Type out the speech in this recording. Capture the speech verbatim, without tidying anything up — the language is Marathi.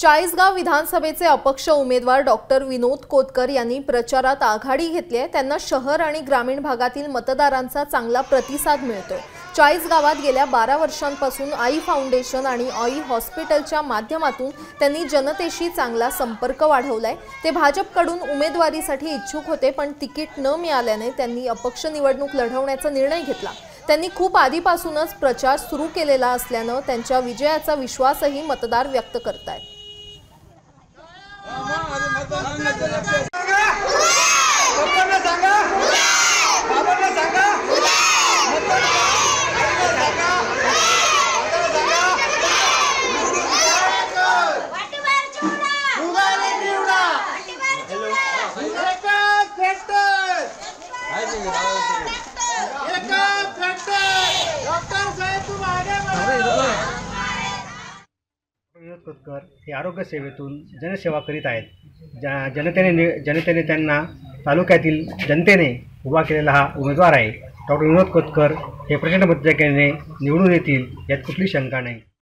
चाळीसगाव विधानसभेचे अपक्ष उमेदवार डॉक्टर विनोद कोतकर यांनी प्रचारात आघाडी घेतली आहे। त्यांना शहर आणि ग्रामीण भागातील मतदारांचा चांगला प्रतिसाद मिळतोय। चाळीसगावात गेल्या बारा वर्षांपासून आई फाउंडेशन आणि आई हॉस्पिटलच्या माध्यमातून त्यांनी जनतेशी चांगला संपर्क वाढवलाय। ते भाजपकडून उमेदवारीसाठी इच्छुक होते, पण तिकीट न मिळाल्याने त्यांनी अपक्ष निवडणूक लढवण्याचा निर्णय घेतला। त्यांनी खूप आधीपासूनच प्रचार सुरू केलेला असल्याने त्यांच्या विजयाचा विश्वासही मतदार व्यक्त करतायत। विनोद कोतकर हे आरोग्य सेवेतून जनसेवा करीत आहेत। जनतेने जनतेने त्यांना तालुक्यातील जनतेने उभा केलेला हा उमेदवार आहे। डॉक्टर विनोद कोतकर हे प्रचंड मताधिक्याने निवडून येतील यात कुठली शंका नाही।